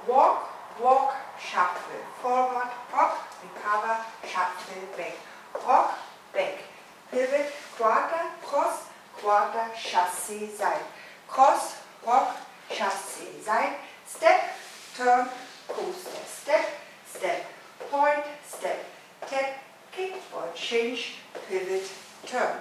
walk, walk, shuffle, forward, rock, recover, shuffle, back, rock, back, pivot, quarter, cross, quarter, chassé, side, cross, rock, chassé, side, step, turn, coaster, step, step, point, step, tap, kick or change, pivot, turn.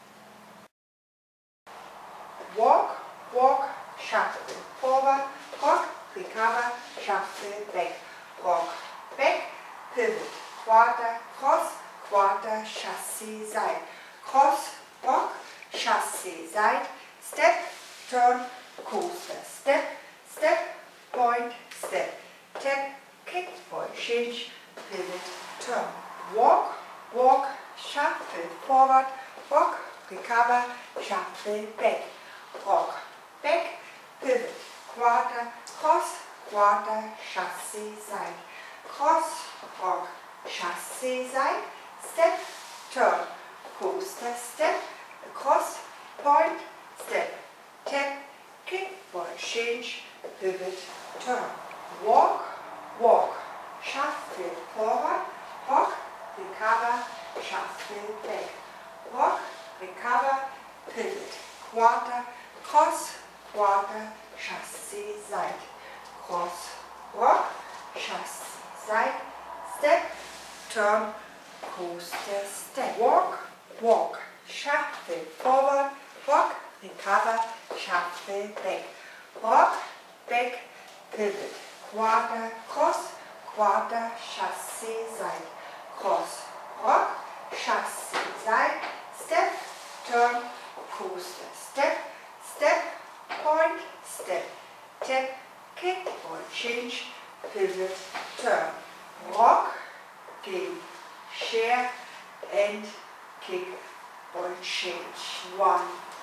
Walk, walk, shuffle, forward, rock, recover, shuffle, back, rock, back, pivot, quarter, cross, quarter, chassé, side, cross, rock, chassé, side, step, turn, coaster, step, step, point, step, tap, kick or change, pivot, turn. Walk, walk, shuffle, forward, rock, recover, shuffle, back, rock, back, pivot, quarter, cross, quarter, chassé, side, cross, rock, chassé, side, step, turn, coaster, step, across, point, step, tap, kick or change, pivot, turn. Walk, walk, shuffle, forward, rock, recover, shuffle, back, rock, recover, pivot, quarter, cross, quarter, chassé, side, cross, rock, chassé, side, step, turn, coaster, step, walk, walk, shuffle, forward, rock, recover, shuffle, back, rock, back, pivot, quarter, cross, quarter, chassé, side, cross, rock, chassé, side, step, turn, coaster, step, step, point, step, tap, kick or change, pivot, turn, rock, kick, share and kick or change. 1,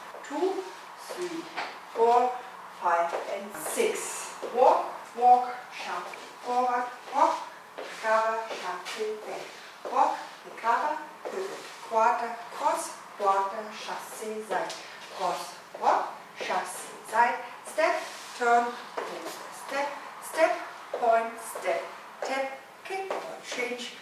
2, 3, 4, 5 and 6. Walk, walk, shuffle, forward, rock, recover, shuffle, back, rock, recover, pivot, quarter, cross, quarter, chassé, side, cross, rock, chassé, side, step, turn, coaster, step, step, point, step, tap, kick or change,